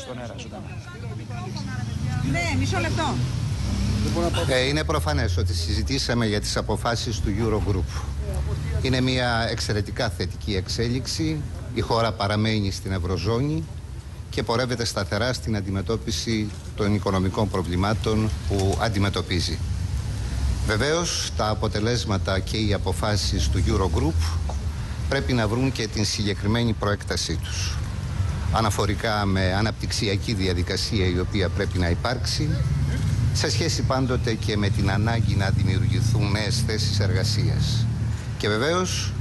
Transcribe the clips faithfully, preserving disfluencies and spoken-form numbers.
στον αέρα ζωντανά. Ναι, μισό λεπτό. Ε, είναι προφανές ότι συζητήσαμε για τις αποφάσεις του Eurogroup. Είναι μια εξαιρετικά θετική εξέλιξη. Η χώρα παραμένει στην Ευρωζώνη και πορεύεται σταθερά στην αντιμετώπιση των οικονομικών προβλημάτων που αντιμετωπίζει. Βεβαίως, τα αποτελέσματα και οι αποφάσεις του Eurogroup πρέπει να βρουν και την συγκεκριμένη προέκτασή τους. Αναφορικά με αναπτυξιακή διαδικασία η οποία πρέπει να υπάρξει, σε σχέση πάντοτε και με την ανάγκη να δημιουργηθούν νέες θέσεις εργασίας. Και βεβαίως,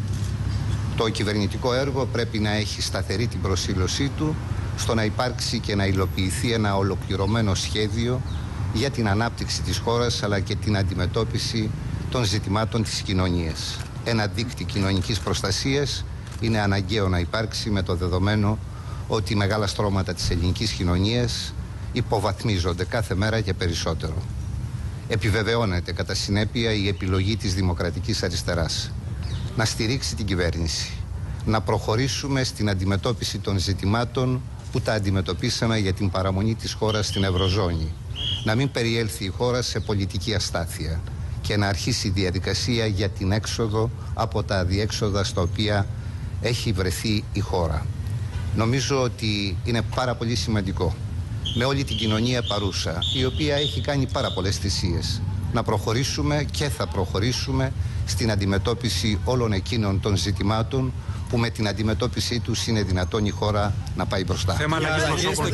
το κυβερνητικό έργο πρέπει να έχει σταθερή την προσήλωσή του στο να υπάρξει και να υλοποιηθεί ένα ολοκληρωμένο σχέδιο για την ανάπτυξη της χώρας αλλά και την αντιμετώπιση των ζητημάτων της κοινωνίας. Ένα δίκτυο κοινωνικής προστασίας είναι αναγκαίο να υπάρξει, με το δεδομένο ότι μεγάλα στρώματα της ελληνικής κοινωνίας υποβαθμίζονται κάθε μέρα και περισσότερο. Επιβεβαιώνεται κατά συνέπεια η επιλογή της Δημοκρατικής Αριστεράς να στηρίξει την κυβέρνηση, να προχωρήσουμε στην αντιμετώπιση των ζητημάτων που τα αντιμετωπίσαμε για την παραμονή της χώρας στην Ευρωζώνη, να μην περιέλθει η χώρα σε πολιτική αστάθεια και να αρχίσει η διαδικασία για την έξοδο από τα αδιέξοδα στα οποία έχει βρεθεί η χώρα. Νομίζω ότι είναι πάρα πολύ σημαντικό με όλη την κοινωνία παρούσα, η οποία έχει κάνει πάρα πολλές θυσίες, να προχωρήσουμε και θα προχωρήσουμε στην αντιμετώπιση όλων εκείνων των ζητημάτων που με την αντιμετώπιση τους είναι δυνατόν η χώρα να πάει μπροστά. Θέμα αλλαγής προσώπων στο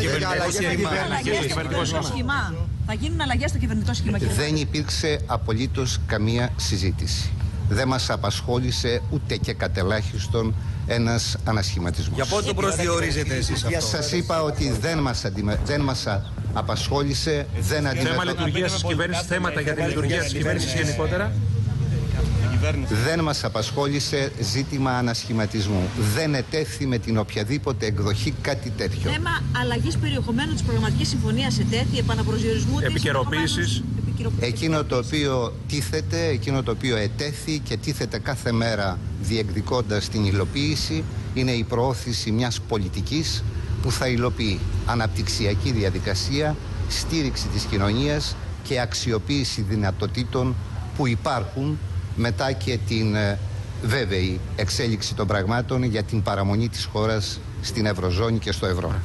κυβερνητικό σχήμα. Θα γίνουν αλλαγές στο κυβερνητικό σχήμα. Δεν υπήρξε απολύτως καμία συζήτηση. Δεν μας απασχόλησε ούτε και κατελάχιστον ένας ανασχηματισμός. Για πότε το προσδιορίζετε εσείς αυτό? Σας είπα ότι δεν μας, αντιμε... δεν μας απασχόλησε, δεν αντιμετωπίσαμε. Θέμα λειτουργίας της κυβέρνησης, θέματα για τη λειτουργία της κυβέρνησης γενικότερα. Δεν μας απασχόλησε ζήτημα ανασχηματισμού. Δεν ετέθη με την οποιαδήποτε εκδοχή κάτι τέτοιο. Θέμα αλλαγής περιεχομένου της προγραμματικής συμφωνίας ετέθη, επαναπροσδιορισμού της επικαιροποίησης. Εκείνο το οποίο τίθεται, εκείνο το οποίο ετέθη και τίθεται κάθε μέρα διεκδικώντας την υλοποίηση, είναι η προώθηση μιας πολιτικής που θα υλοποιεί αναπτυξιακή διαδικασία, στήριξη της κοινωνίας και αξιοποίηση δυνατοτήτων που υπάρχουν μετά και την ε, βέβαιη εξέλιξη των πραγμάτων για την παραμονή της χώρας στην Ευρωζώνη και στο ευρώ.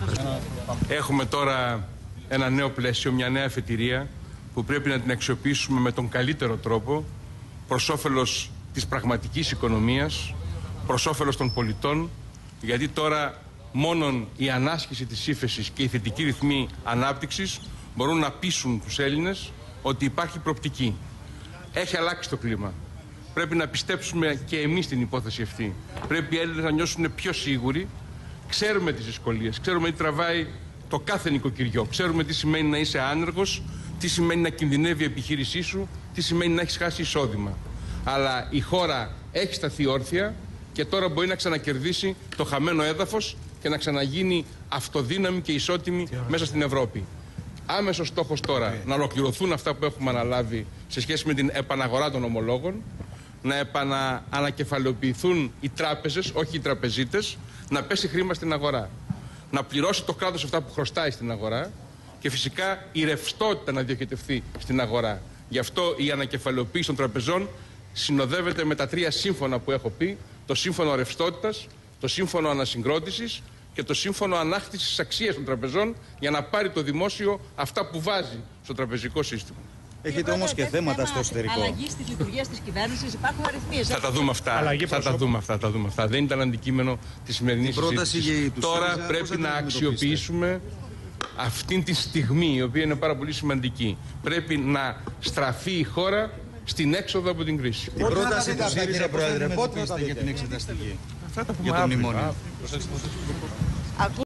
Έχουμε τώρα ένα νέο πλαίσιο, μια νέα αφετηρία που πρέπει να την αξιοποιήσουμε με τον καλύτερο τρόπο προς όφελος της πραγματικής οικονομίας, προς όφελος των πολιτών, γιατί τώρα μόνον η ανάσχεση της ύφεσης και οι θετικοί ρυθμοί ανάπτυξης μπορούν να πείσουν τους Έλληνες ότι υπάρχει προοπτική. Έχει αλλάξει το κλίμα. Πρέπει να πιστέψουμε και εμείς την υπόθεση αυτή. Πρέπει οι Έλληνες να νιώσουν πιο σίγουροι. Ξέρουμε τις δυσκολίες, ξέρουμε τι τραβάει το κάθε νοικοκυριό. Ξέρουμε τι σημαίνει να είσαι άνεργος, τι σημαίνει να κινδυνεύει η επιχείρησή σου, τι σημαίνει να έχεις χάσει εισόδημα. Αλλά η χώρα έχει σταθεί όρθια και τώρα μπορεί να ξανακερδίσει το χαμένο έδαφος και να ξαναγίνει αυτοδύναμη και ισότιμη μέσα στην Ευρώπη. Άμεσος στόχος τώρα να ολοκληρωθούν αυτά που έχουμε αναλάβει σε σχέση με την επαναγορά των ομολόγων, να επανακεφαλαιοποιηθούν οι τράπεζες, όχι οι τραπεζίτες, να πέσει χρήμα στην αγορά, να πληρώσει το κράτος αυτά που χρωστάει στην αγορά και φυσικά η ρευστότητα να διοχετευτεί στην αγορά. Γι' αυτό η ανακεφαλαιοποίηση των τραπεζών συνοδεύεται με τα τρία σύμφωνα που έχω πει: το σύμφωνο ρευστότητας, το σύμφωνο ανασυγκρότησης και το σύμφωνο ανάκτησης της αξίας των τραπεζών, για να πάρει το δημόσιο αυτά που βάζει στο τραπεζικό σύστημα. Έχετε όμως και θέματα στο εσωτερικό. Αλλαγής της λειτουργίας της κυβέρνησης, υπάρχουν αριθμίες. Θα τα δούμε αυτά. Θα τα δούμε αυτά, τα δούμε αυτά. Δεν ήταν αντικείμενο της σημερινής συζήτησης. Τώρα πρέπει να αξιοποιήσουμε αυτήν τη στιγμή, η οποία είναι πάρα πολύ σημαντική. Πρέπει να στραφεί η χώρα στην έξοδο από την κρίση. Την πρόταση του ΣΥΡΙΖΑ, Πρόεδρε, πότε είστε για την εξεταστική? Αυτά τα πούμε αύριο.